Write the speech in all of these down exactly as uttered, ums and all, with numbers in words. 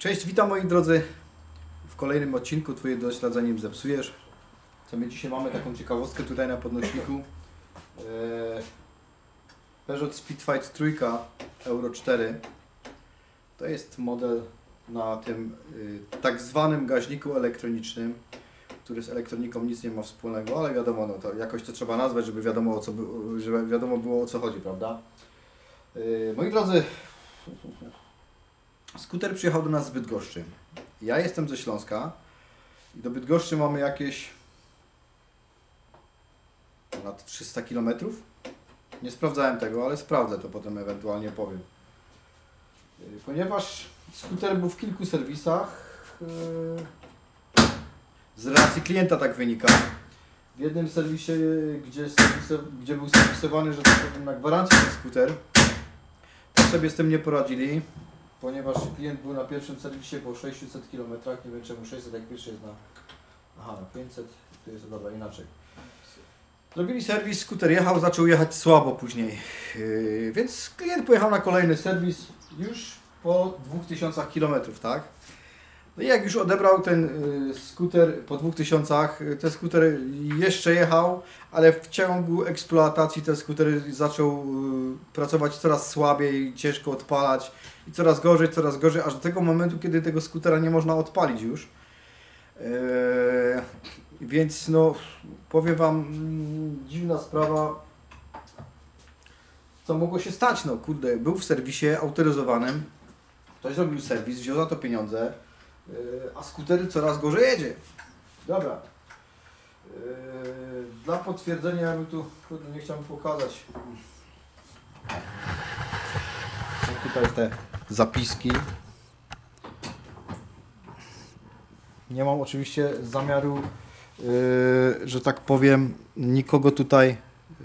Cześć, witam moi drodzy w kolejnym odcinku Twoje doślad zanim zepsujesz. Co my dzisiaj mamy taką ciekawostkę tutaj na podnośniku. Eee, Peugeot Speedfight trzy Euro cztery. To jest model na tym y, tak zwanym gaźniku elektronicznym, który z elektroniką nic nie ma wspólnego, ale wiadomo, no to jakoś to trzeba nazwać, żeby wiadomo, o co, żeby wiadomo było o co chodzi, prawda? Yy, moi drodzy, skuter przyjechał do nas z Bydgoszczy. Ja jestem ze Śląska i do Bydgoszczy mamy jakieś ponad trzysta kilometrów. Nie sprawdzałem tego, ale sprawdzę to potem, ewentualnie powiem. Yy, ponieważ skuter był w kilku serwisach, yy, z relacji klienta tak wynika. W jednym serwisie, gdzie, gdzie był serwisowany, że tak powiem, na gwarancję ten skuter, to sobie z tym nie poradzili, ponieważ klient był na pierwszym serwisie po sześciuset kilometrach, nie wiem czemu sześćset, jak pierwszy jest na... Aha, na pięćset, to jest dobra inaczej. Zrobili serwis, skuter jechał, zaczął jechać słabo później, yy, więc klient pojechał na kolejny serwis już po dwóch tysiącach kilometrów, tak? No i jak już odebrał ten y, skuter po dwóch tysiącach, ten skuter jeszcze jechał, ale w ciągu eksploatacji ten skuter zaczął y, pracować coraz słabiej, ciężko odpalać i coraz gorzej, coraz gorzej, aż do tego momentu, kiedy tego skutera nie można odpalić już. Yy, więc no, powiem Wam, mm, dziwna sprawa, co mogło się stać, no kurde, był w serwisie autoryzowanym, ktoś zrobił serwis, wziął za to pieniądze, a skuter coraz gorzej jedzie. Dobra. Dla potwierdzenia, ja bym tu, kurde, nie chciałbym pokazać. Są tutaj te zapiski. Nie mam oczywiście zamiaru, że tak powiem, nikogo tutaj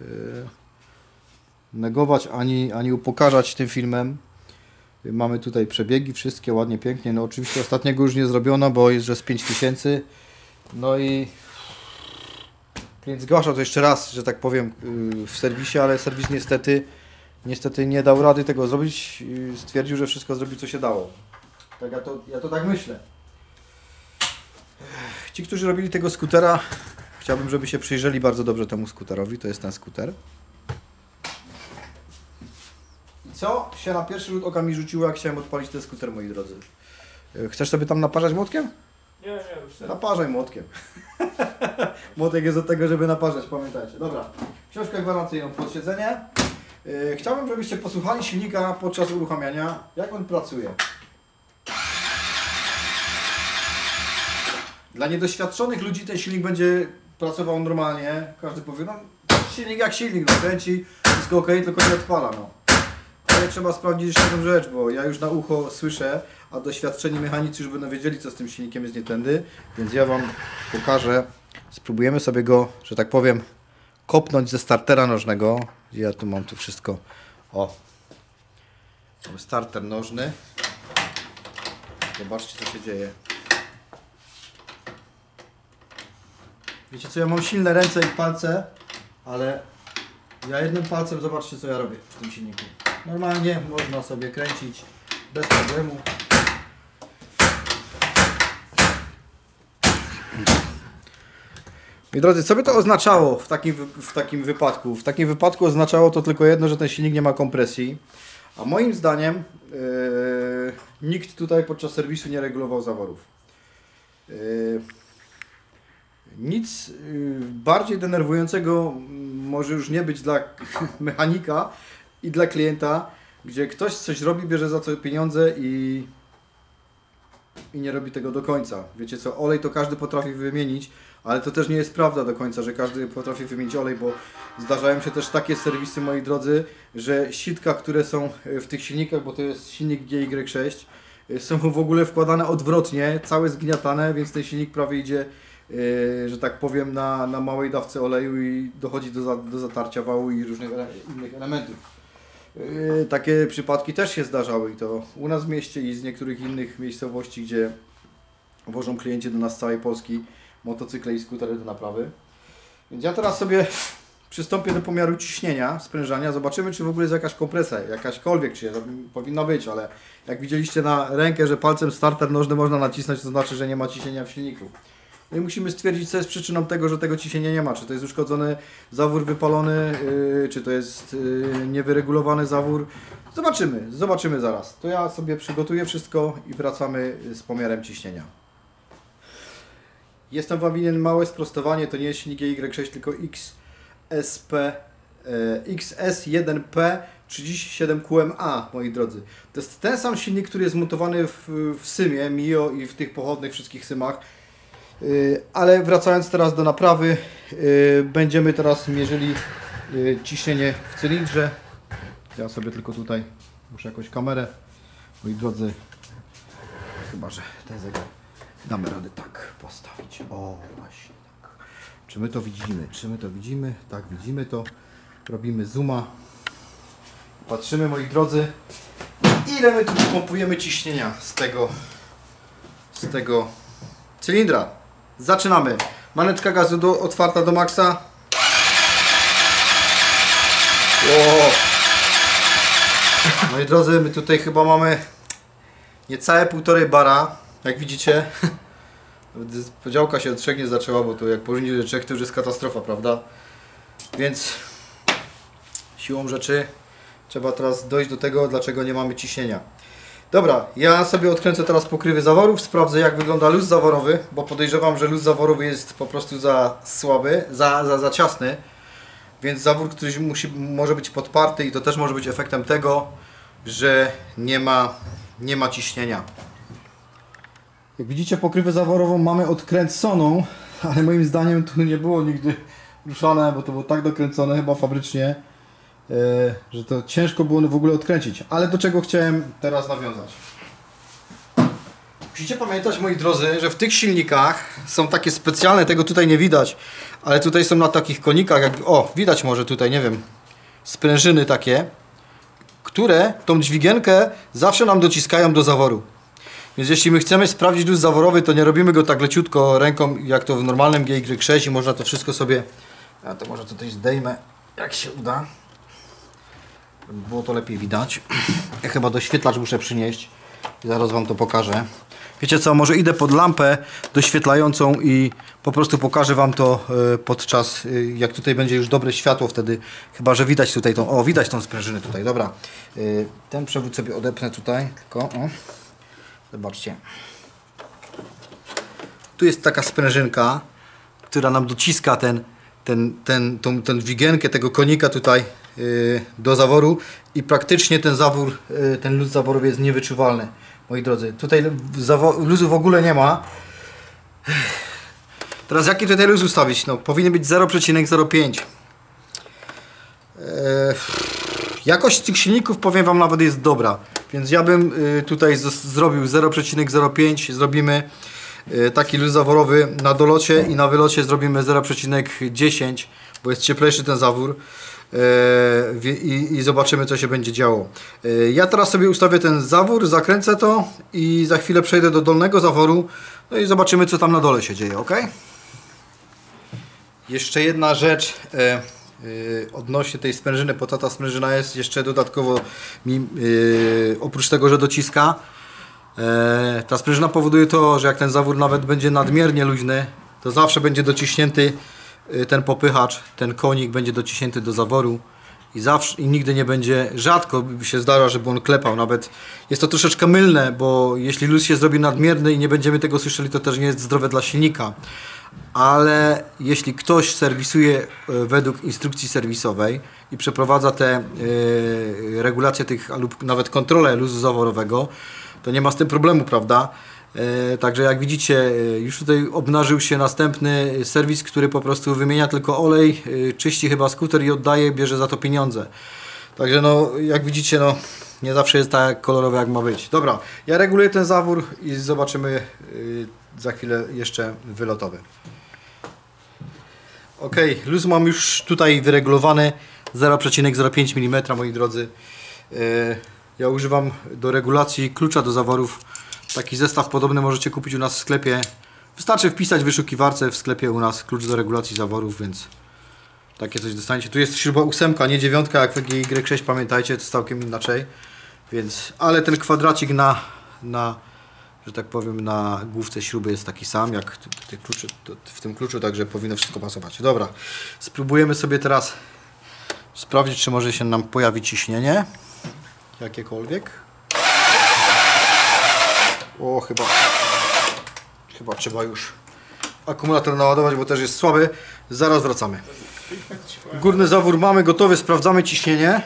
negować ani, ani upokarzać tym filmem. Mamy tutaj przebiegi, wszystkie ładnie, pięknie. No oczywiście ostatniego już nie zrobiono, bo jest, że z pięć tysięcy. No i klient zgłaszał to jeszcze raz, że tak powiem, w serwisie, ale serwis niestety niestety nie dał rady tego zrobić. Stwierdził, że wszystko zrobił, co się dało. Tak ja to, ja to tak myślę. Ci, którzy robili tego skutera, chciałbym, żeby się przyjrzeli bardzo dobrze temu skuterowi. To jest ten skuter. Co się na pierwszy rzut oka mi rzuciło, jak chciałem odpalić ten skuter, moi drodzy? Chcesz sobie tam naparzać młotkiem? Nie, nie, już nie. Naparzaj młotkiem. Młotek jest od tego, żeby naparzać, pamiętajcie. Dobra, książkę gwarancyjną, podsiedzenie. Yy, chciałbym, żebyście posłuchali silnika podczas uruchamiania, jak on pracuje. Dla niedoświadczonych ludzi ten silnik będzie pracował normalnie. Każdy powie, no silnik jak silnik, no kręci, wszystko ok, tylko nie odpala, no. Ale trzeba sprawdzić jeszcze jedną rzecz, bo ja już na ucho słyszę, a doświadczeni mechanicy już będą wiedzieli, co z tym silnikiem jest nie tędy, więc ja Wam pokażę, spróbujemy sobie go, że tak powiem, kopnąć ze startera nożnego. Ja tu mam tu wszystko, o, mamy starter nożny, zobaczcie, co się dzieje. Wiecie co, ja mam silne ręce i palce, ale ja jednym palcem, zobaczcie, co ja robię w tym silniku. Normalnie można sobie kręcić bez problemu. Moi drodzy, co by to oznaczało w takim, w takim wypadku? W takim wypadku oznaczało to tylko jedno, że ten silnik nie ma kompresji. A moim zdaniem yy, nikt tutaj podczas serwisu nie regulował zaworów. Yy, nic yy, bardziej denerwującego może już nie być dla mechanika i dla klienta, gdzie ktoś coś robi, bierze za co pieniądze i, i nie robi tego do końca. Wiecie co, olej to każdy potrafi wymienić, ale to też nie jest prawda do końca, że każdy potrafi wymienić olej, bo zdarzają się też takie serwisy, moi drodzy, że sitka, które są w tych silnikach, bo to jest silnik G Y sześć, są w ogóle wkładane odwrotnie, całe zgniatane, więc ten silnik prawie idzie, Yy, że tak powiem, na, na małej dawce oleju i dochodzi do, za, do zatarcia wału i różnych ele innych elementów. Yy, takie przypadki też się zdarzały i to u nas w mieście i z niektórych innych miejscowości, gdzie wożą klienci do nas z całej Polski motocykle i skutery do naprawy. Więc ja teraz sobie przystąpię do pomiaru ciśnienia, sprężania. Zobaczymy, czy w ogóle jest jakaś kompresja, jakaśkolwiek, czy powinna być, ale jak widzieliście na rękę, że palcem starter nożny można nacisnąć, to znaczy, że nie ma ciśnienia w silniku. No i musimy stwierdzić, co jest przyczyną tego, że tego ciśnienia nie ma. Czy to jest uszkodzony zawór wypalony, yy, czy to jest yy, niewyregulowany zawór. Zobaczymy, zobaczymy zaraz. To ja sobie przygotuję wszystko i wracamy z pomiarem ciśnienia. Jestem Wam winien małe sprostowanie, to nie jest silnik G Y sześć, tylko X S P, X S jeden P trzydzieści siedem Q M A, moi drodzy. To jest ten sam silnik, który jest montowany w, w Symie, Mio i w tych pochodnych wszystkich Symach. Yy, ale wracając teraz do naprawy, yy, będziemy teraz mierzyli yy, ciśnienie w cylindrze. Ja sobie tylko tutaj muszę jakąś kamerę, moi drodzy, chyba że ten zegar damy radę tak postawić. O, właśnie tak. Czy my to widzimy? Czy my to widzimy? Tak, widzimy to. Robimy zooma. Patrzymy, moi drodzy, ile my tu pompujemy ciśnienia z tego, z tego cylindra. Zaczynamy. Manetka gazu do, otwarta do maksa. Wow. Moi drodzy, my tutaj chyba mamy niecałe półtorej bara. Jak widzicie, podziałka się od trzech nie zaczęła, bo to jak poniżej trzech to już jest katastrofa, prawda? Więc siłą rzeczy trzeba teraz dojść do tego, dlaczego nie mamy ciśnienia. Dobra, ja sobie odkręcę teraz pokrywy zaworów, sprawdzę, jak wygląda luz zaworowy, bo podejrzewam, że luz zaworowy jest po prostu za słaby, za, za, za ciasny, więc zawór któryś musi, może być podparty i to też może być efektem tego, że nie ma, nie ma ciśnienia. Jak widzicie, pokrywę zaworową mamy odkręconą, ale moim zdaniem tu nie było nigdy ruszane, bo to było tak dokręcone chyba fabrycznie, że to ciężko było w ogóle odkręcić. Ale do czego chciałem teraz nawiązać? Musicie pamiętać, moi drodzy, że w tych silnikach są takie specjalne, tego tutaj nie widać, ale tutaj są na takich konikach, jak, o, widać może tutaj, nie wiem, sprężyny takie, które tą dźwigienkę zawsze nam dociskają do zaworu. Więc jeśli my chcemy sprawdzić luz zaworowy, to nie robimy go tak leciutko ręką, jak to w normalnym G Y sześć i można to wszystko sobie, ja to może tutaj zdejmę, jak się uda. Było to lepiej widać. Ja chyba doświetlacz muszę przynieść i zaraz Wam to pokażę. Wiecie co, może idę pod lampę doświetlającą i po prostu pokażę Wam to podczas, jak tutaj będzie już dobre światło wtedy, chyba że widać tutaj tą, o widać tą sprężynę tutaj, dobra. Ten przewód sobie odepnę tutaj, tylko o. Zobaczcie. Tu jest taka sprężynka, która nam dociska ten, ten, ten, tą, ten dźwigienkę tego konika tutaj yy, do zaworu i praktycznie ten zawór, yy, ten luz zaworowy jest niewyczuwalny, moi drodzy. Tutaj luzu w ogóle nie ma. Teraz jaki tutaj luz ustawić? No, powinien być zero przecinek zero pięć. Yy, jakość tych silników, powiem Wam, nawet jest dobra. Więc ja bym y, tutaj z, zrobił zero przecinek zero pięć, zrobimy y, taki luz zaworowy na dolocie i na wylocie zrobimy zero przecinek dziesięć, bo jest cieplejszy ten zawór y, i, i zobaczymy, co się będzie działo. Y, ja teraz sobie ustawię ten zawór, zakręcę to i za chwilę przejdę do dolnego zaworu, no i zobaczymy, co tam na dole się dzieje, ok? Jeszcze jedna rzecz. Y, Yy, odnośnie tej sprężyny, bo ta, ta sprężyna jest jeszcze dodatkowo mi, yy, oprócz tego, że dociska, yy, ta sprężyna powoduje to, że jak ten zawór nawet będzie nadmiernie luźny, to zawsze będzie dociśnięty yy, ten popychacz, ten konik będzie dociśnięty do zaworu i zawsze i nigdy nie będzie, rzadko się zdarza, żeby on klepał, nawet jest to troszeczkę mylne, bo jeśli luz się zrobi nadmierny i nie będziemy tego słyszeli, to też nie jest zdrowe dla silnika. Ale jeśli ktoś serwisuje według instrukcji serwisowej i przeprowadza te yy, regulacje tych, lub nawet kontrolę luzu zaworowego, to nie ma z tym problemu, prawda? Yy, także jak widzicie, yy, już tutaj obnażył się następny serwis, który po prostu wymienia tylko olej, yy, czyści chyba skuter i oddaje, bierze za to pieniądze. Także no, jak widzicie, no, nie zawsze jest tak kolorowe, jak ma być. Dobra, ja reguluję ten zawór i zobaczymy yy, za chwilę jeszcze wylotowy. Ok, luz mam już tutaj wyregulowany zero przecinek zero pięć milimetra, moi drodzy. Yy, ja używam do regulacji klucza do zaworów. Taki zestaw podobny możecie kupić u nas w sklepie. Wystarczy wpisać w wyszukiwarce w sklepie u nas klucz do regulacji zaworów, więc Takie coś dostaniecie. Tu jest śruba ósemka, nie dziewiątka, jak w G Y sześć, pamiętajcie, to jest całkiem inaczej. Więc, ale ten kwadracik na, na, że tak powiem, na główce śruby jest taki sam, jak te klucze, w tym kluczu, także powinno wszystko pasować. Dobra, spróbujemy sobie teraz sprawdzić, czy może się nam pojawi ciśnienie. Jakiekolwiek. O, chyba, chyba trzeba już akumulator naładować, bo też jest słaby. Zaraz wracamy. Górny zawór mamy gotowy, sprawdzamy ciśnienie.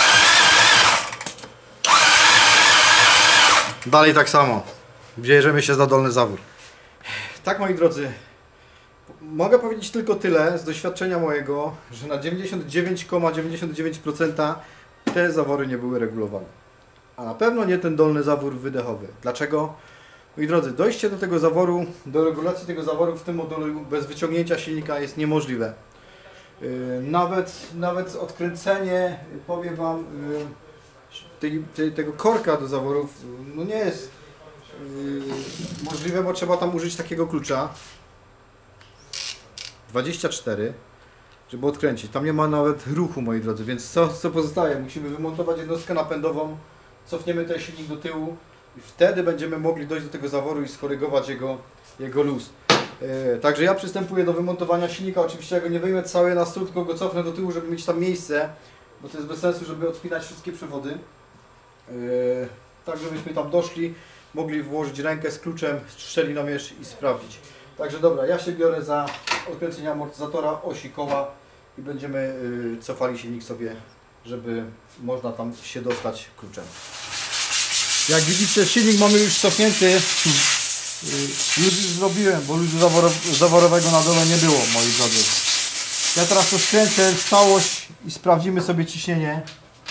Dalej tak samo. Bierzemy się za dolny zawór. Tak, moi drodzy, mogę powiedzieć tylko tyle z doświadczenia mojego, że na dziewięćdziesiąt dziewięć przecinek dziewięćdziesiąt dziewięć procent te zawory nie były regulowane. A na pewno nie ten dolny zawór wydechowy. Dlaczego? Moi drodzy, dojście do tego zaworu, do regulacji tego zaworu w tym modelu bez wyciągnięcia silnika jest niemożliwe. Nawet, nawet odkręcenie, powiem Wam, tej, tej, tego korka do zaworów no nie jest możliwe, bo trzeba tam użyć takiego klucza dwadzieścia cztery, żeby odkręcić. Tam nie ma nawet ruchu, moi drodzy, więc co, co pozostaje? Musimy wymontować jednostkę napędową, cofniemy ten silnik do tyłu i wtedy będziemy mogli dojść do tego zaworu i skorygować jego, jego luz. Yy, także ja przystępuję do wymontowania silnika. Oczywiście ja go nie wyjmę cały na stół, tylko go cofnę do tyłu, żeby mieć tam miejsce, bo to jest bez sensu, żeby odpinać wszystkie przewody. Yy, tak żebyśmy tam doszli, mogli włożyć rękę z kluczem, szczelinomierz i sprawdzić. Także dobra, ja się biorę za odkręcenie amortyzatora, osi koła i będziemy yy, cofali silnik sobie, żeby można tam się dostać kluczem. Jak widzicie, silnik mamy już cofnięty. Luz już zrobiłem, bo luzu zaworowego na dole nie było, moi drodzy. Ja teraz to skręcę w całość i sprawdzimy sobie ciśnienie.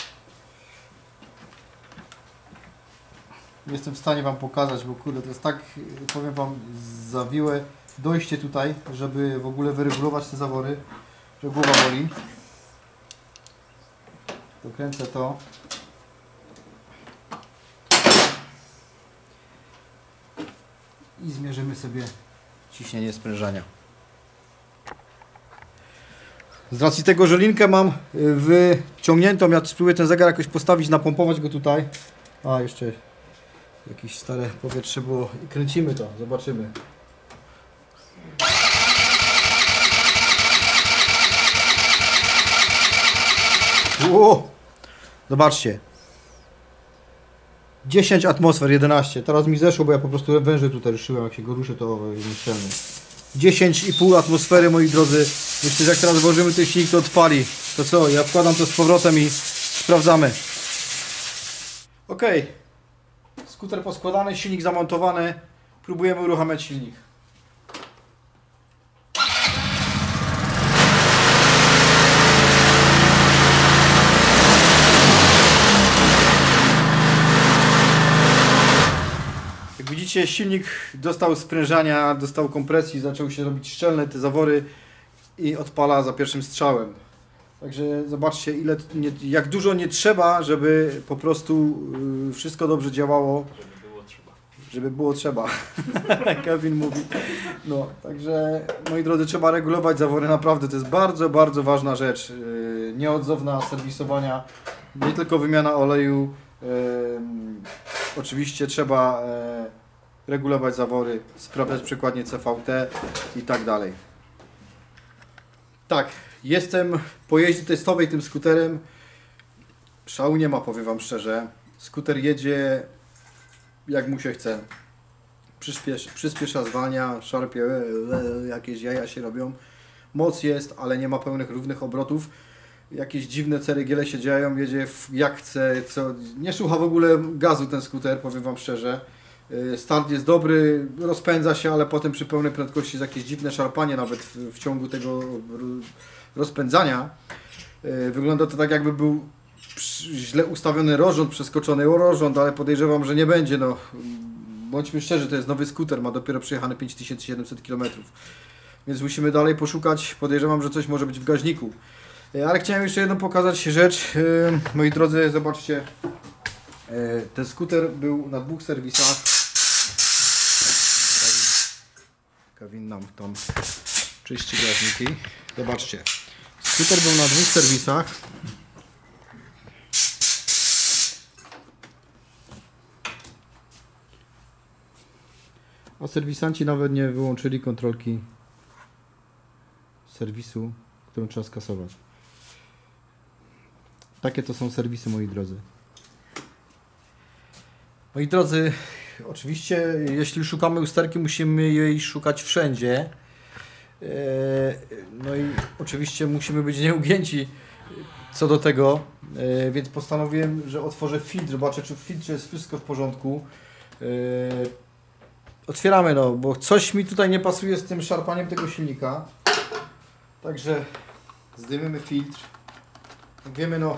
Nie jestem w stanie Wam pokazać, bo kurde, to jest tak, powiem Wam, zawiłe dojście tutaj, żeby w ogóle wyregulować te zawory, że głowa boli. Dokręcę to. I zmierzymy sobie ciśnienie sprężania. Z racji tego, że linkę mam wyciągniętą, ja spróbuję ten zegar jakoś postawić, napompować go tutaj. A, jeszcze jakieś stare powietrze było i kręcimy to, zobaczymy. O! Zobaczcie. dziesięć atmosfer, jedenaście. Teraz mi zeszło, bo ja po prostu węże tutaj ruszyłem. Jak się go ruszę, to jest nieszczelny. dziesięć i pół atmosfery, moi drodzy. Myślę, że jak teraz włożymy ten silnik, to odpali. To co? Ja wkładam to z powrotem i sprawdzamy. Ok. Skuter poskładany, silnik zamontowany. Próbujemy uruchamiać silnik. Widzicie, silnik dostał sprężania, dostał kompresji, zaczął się robić szczelne te zawory i odpala za pierwszym strzałem. Także zobaczcie, ile, nie, jak dużo nie trzeba, żeby po prostu yy, wszystko dobrze działało. Żeby było trzeba. Żeby było trzeba. Kevin mówi. No, także moi drodzy, trzeba regulować zawory, naprawdę to jest bardzo, bardzo ważna rzecz. Yy, nieodzowna serwisowania, nie tylko wymiana oleju. Yy, oczywiście trzeba yy, regulować zawory, sprawdzać przykładnie C V T i tak dalej. Tak, jestem po jeździe testowej tym skuterem. Szału nie ma, powiem Wam szczerze. Skuter jedzie jak mu się chce. Przyspiesz, przyspiesza, zwalnia, szarpie, jakieś jaja się robią. Moc jest, ale nie ma pełnych, równych obrotów. Jakieś dziwne ceregiele się dzieją, jedzie jak chce, co... nie słucha w ogóle gazu ten skuter, powiem Wam szczerze. Start jest dobry, rozpędza się, ale potem przy pełnej prędkości jest jakieś dziwne szarpanie nawet w, w ciągu tego rozpędzania. Wygląda to tak, jakby był źle ustawiony rozrząd, przeskoczony rozrząd, ale podejrzewam, że nie będzie. No, bądźmy szczerzy, to jest nowy skuter, ma dopiero przejechane pięć tysięcy siedemset kilometrów. Więc musimy dalej poszukać, podejrzewam, że coś może być w gaźniku. Ale chciałem jeszcze jedną pokazać rzecz. Moi drodzy, zobaczcie. Ten skuter był na dwóch serwisach. Kevin nam tam czyści gaźniki. Zobaczcie. Skuter był na dwóch serwisach. A serwisanci nawet nie wyłączyli kontrolki serwisu, którą trzeba skasować. Takie to są serwisy, moi drodzy. Moi drodzy, oczywiście jeśli szukamy usterki, musimy jej szukać wszędzie. No i oczywiście musimy być nieugięci co do tego, więc postanowiłem, że otworzę filtr, zobaczę, czy w filtrze jest wszystko w porządku. Otwieramy, no, bo coś mi tutaj nie pasuje z tym szarpaniem tego silnika. Także zdejmiemy filtr. Jak wiemy, no,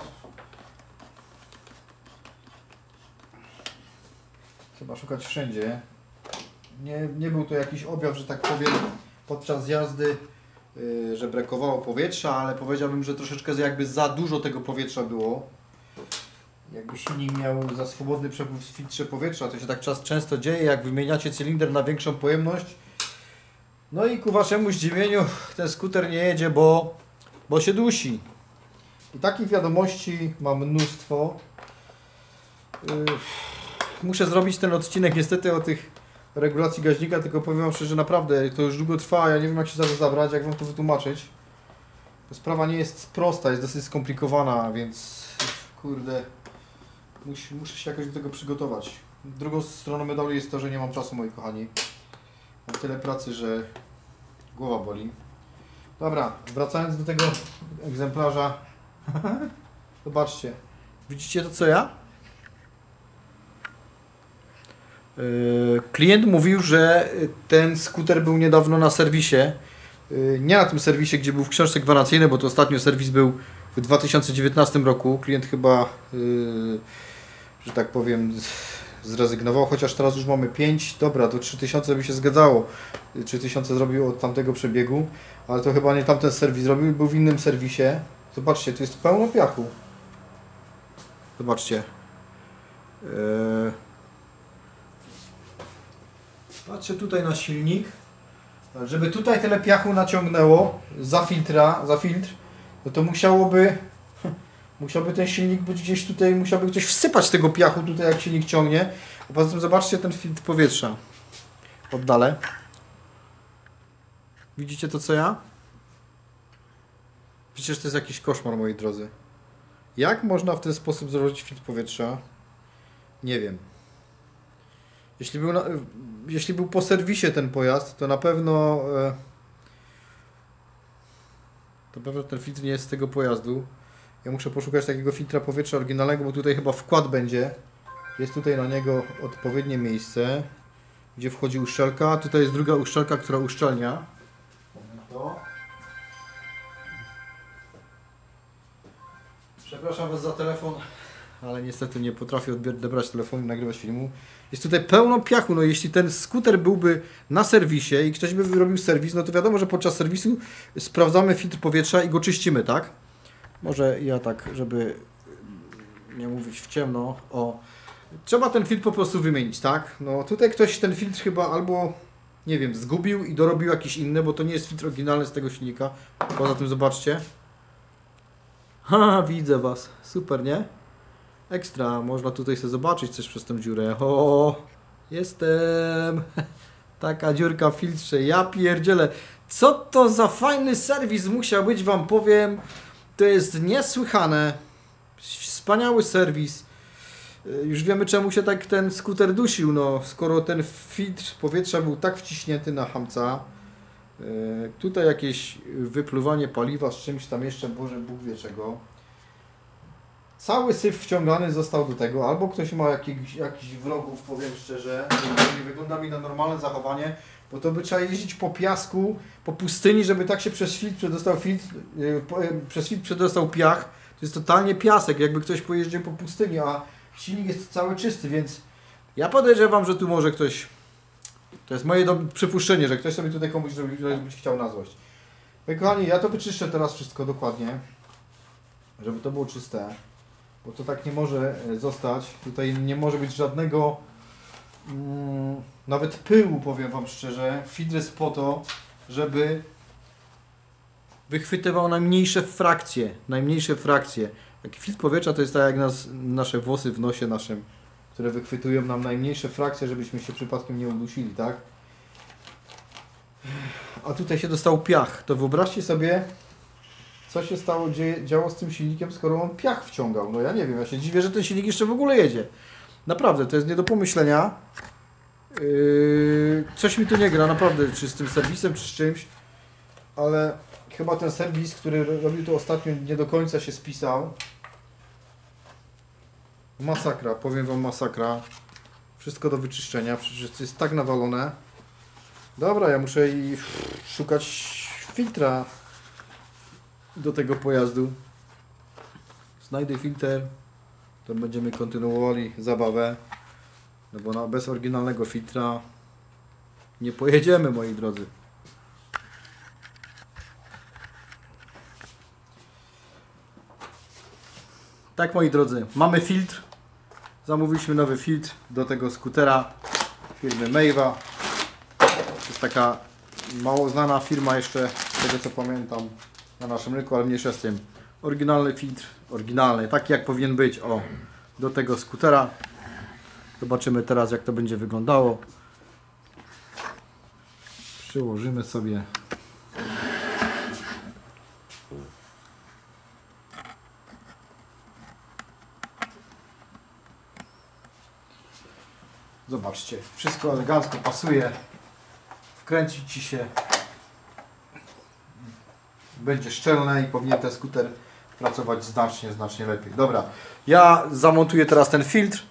trzeba szukać wszędzie. Nie, nie był to jakiś objaw, że tak powiem, podczas jazdy, yy, że brakowało powietrza, ale powiedziałbym, że troszeczkę jakby za dużo tego powietrza było. Jakby silnik miał za swobodny przepływ w filtrze powietrza, to się tak czas często dzieje, jak wymieniacie cylinder na większą pojemność. No i ku waszemu zdziwieniu ten skuter nie jedzie, bo, bo się dusi. I takich wiadomości mam mnóstwo. Yy, muszę zrobić ten odcinek niestety o tych regulacji gaźnika, tylko powiem wam szczerze, naprawdę to już długo trwa, ja nie wiem jak się za to zabrać, jak wam to wytłumaczyć. Sprawa nie jest prosta, jest dosyć skomplikowana, więc kurde, mus, muszę się jakoś do tego przygotować. Drugą stroną medalu jest to, że nie mam czasu, moi kochani. Mam tyle pracy, że głowa boli. Dobra, wracając do tego egzemplarza. Zobaczcie. Widzicie to co ja? Yy, klient mówił, że ten skuter był niedawno na serwisie. Yy, nie na tym serwisie, gdzie był w książce gwarancyjnej, bo to ostatnio serwis był w dwa tysiące dziewiętnastym roku. Klient chyba, yy, że tak powiem, zrezygnował, chociaż teraz już mamy pięć. Dobra, to trzy tysiące by się zgadzało. trzy tysiące zrobił od tamtego przebiegu, ale to chyba nie tamten serwis zrobił, był w innym serwisie. Zobaczcie, tu jest pełno piachu. Zobaczcie. Yy... Patrzę tutaj na silnik. Żeby tutaj tyle piachu naciągnęło za filtra, za filtr, no to musiałoby musiałby ten silnik być gdzieś tutaj, musiałby ktoś wsypać tego piachu tutaj, jak silnik ciągnie. A poza tym zobaczcie ten filtr powietrza. Oddalę. Widzicie to co ja? Przecież to jest jakiś koszmar, moi drodzy. Jak można w ten sposób zrobić filtr powietrza? Nie wiem. Jeśli był, na, jeśli był po serwisie ten pojazd, to na pewno e, to pewno ten filtr nie jest z tego pojazdu. Ja muszę poszukać takiego filtra powietrza oryginalnego, bo tutaj chyba wkład będzie. Jest tutaj na niego odpowiednie miejsce, gdzie wchodzi uszczelka. A tutaj jest druga uszczelka, która uszczelnia. To. Przepraszam was za telefon, ale niestety nie potrafię odebrać telefonu i nagrywać filmu. Jest tutaj pełno piachu, no jeśli ten skuter byłby na serwisie i ktoś by robił serwis, no to wiadomo, że podczas serwisu sprawdzamy filtr powietrza i go czyścimy, tak? Może ja tak, żeby nie mówić w ciemno, o... Trzeba ten filtr po prostu wymienić, tak? No tutaj ktoś ten filtr chyba albo, nie wiem, zgubił i dorobił jakiś inny, bo to nie jest filtr oryginalny z tego silnika. Poza tym zobaczcie. Ha, widzę was. Super, nie? Ekstra, można tutaj sobie zobaczyć coś przez tę dziurę. O, jestem. Taka dziurka w filtrze. Ja pierdzielę. Co to za fajny serwis musiał być, wam powiem. To jest niesłychane. Wspaniały serwis. Już wiemy, czemu się tak ten skuter dusił. No, skoro ten filtr powietrza był tak wciśnięty na hamca. Yy, tutaj jakieś wypluwanie paliwa z czymś tam jeszcze, Boże, Bóg wie czego. Cały syf wciągany został do tego, albo ktoś ma jakiś, jakiś wrogów, powiem szczerze, nie wygląda mi na normalne zachowanie, bo to by trzeba jeździć po piasku, po pustyni, żeby tak się przez filtr przedostał filtr, yy, po, yy, przez filtr przedostał piach. To jest totalnie piasek, jakby ktoś pojeździł po pustyni, a silnik jest cały czysty, więc ja podejrzewam, że tu może ktoś, to jest moje do, przypuszczenie, że ktoś sobie tutaj komuś zrobił, żebyś chciał na złość. Moi kochani, ja to wyczyszczę teraz wszystko dokładnie, żeby to było czyste. Bo to tak nie może zostać. Tutaj nie może być żadnego mm, nawet pyłu, powiem wam szczerze. Filtr jest po to, żeby wychwytywał najmniejsze frakcje, najmniejsze frakcje. Taki filtr powietrza to jest tak jak nas, nasze włosy w nosie naszym, które wychwytują nam najmniejsze frakcje, żebyśmy się przypadkiem nie udusili, tak? A tutaj się dostał piach. To wyobraźcie sobie, co się stało, dzieje, działo z tym silnikiem, skoro on piach wciągał. No ja nie wiem, ja się dziwię, że ten silnik jeszcze w ogóle jedzie. Naprawdę, to jest nie do pomyślenia. Yy, coś mi tu nie gra, naprawdę, czy z tym serwisem, czy z czymś. Ale chyba ten serwis, który robił to ostatnio, nie do końca się spisał. Masakra, powiem wam, masakra. Wszystko do wyczyszczenia, przecież to jest tak nawalone. Dobra, ja muszę i szukać filtra do tego pojazdu. Znajdę filtr, to będziemy kontynuowali zabawę. No bo na, bez oryginalnego filtra nie pojedziemy, moi drodzy. Tak, moi drodzy, mamy filtr. Zamówiliśmy nowy filtr do tego skutera firmy Meiwa. To jest taka mało znana firma jeszcze, z tego co pamiętam, na naszym rynku, ale mniejsza z tym. Oryginalny filtr, oryginalny, taki jak powinien być, o, do tego skutera. Zobaczymy teraz, jak to będzie wyglądało. Przyłożymy sobie. Zobaczcie, wszystko elegancko pasuje. Wkręcić Ci się. Będzie szczelne i powinien ten skuter pracować znacznie, znacznie lepiej. Dobra, ja zamontuję teraz ten filtr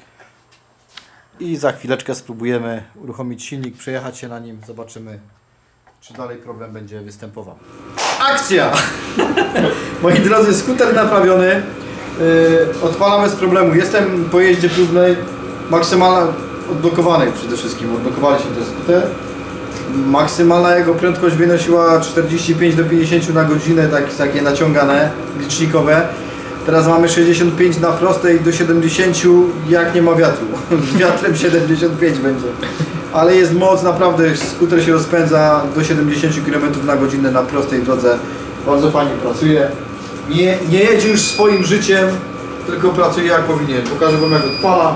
i za chwileczkę spróbujemy uruchomić silnik, przejechać się na nim, zobaczymy, czy dalej problem będzie występował. Akcja! Moi drodzy, skuter naprawiony, yy, odpalamy z problemu. Jestem po jeździe próbnej, maksymalna odblokowanej przede wszystkim, odblokowaliśmy ten skuter. Maksymalna jego prędkość wynosiła czterdzieści pięć do pięćdziesięciu na godzinę, tak, takie naciągane, licznikowe. Teraz mamy sześćdziesiąt pięć na prostej do siedemdziesięciu, jak nie ma wiatru. Z wiatrem siedemdziesiąt pięć będzie. Ale jest moc, naprawdę, skuter się rozpędza do siedemdziesięciu kilometrów na godzinę na prostej drodze. Bardzo fajnie pracuje. Nie, nie jedzie już swoim życiem, tylko pracuje jak powinien. Pokażę wam, jak odpala.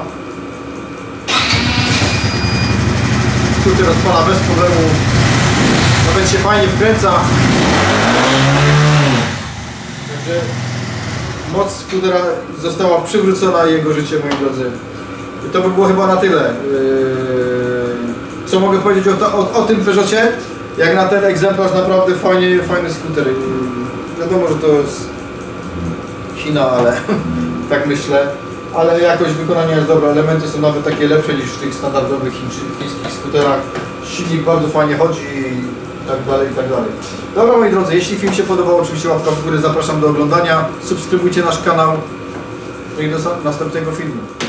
Skuter odpala bez problemu. Nawet się fajnie wkręca. Także moc skutera została przywrócona, jego życie, moi drodzy. I to by było chyba na tyle. Co mogę powiedzieć o, o, o tym Peugeocie? Jak na ten egzemplarz, naprawdę fajnie, fajny skuter. Wiadomo, że to jest China, ale tak myślę. Ale jakość wykonania jest dobra, elementy są nawet takie lepsze niż w tych standardowych chińskich skuterach. Silnik bardzo fajnie chodzi i tak dalej, i tak dalej. Dobra, moi drodzy, jeśli film się podobał, oczywiście łapka w górę, zapraszam do oglądania. Subskrybujcie nasz kanał. No i do następnego filmu.